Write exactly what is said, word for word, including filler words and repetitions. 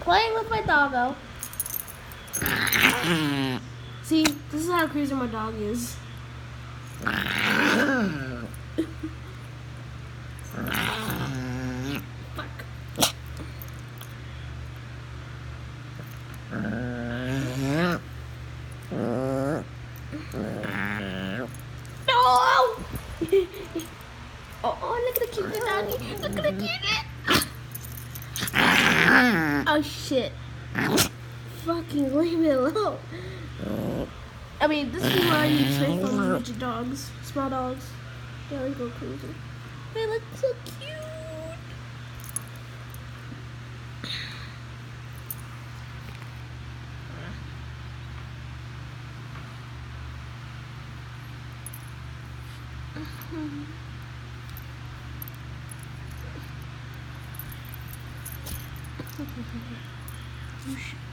playing with my doggo. See, this is how crazy my dog is. Fuck. No! Oh, look at the cute doggy. Look at the cute. Oh shit. Fucking leave me alone. I mean, this is why you say from midget dogs, small dogs. Yeah, they go crazy. They look so cute. Oh, shit.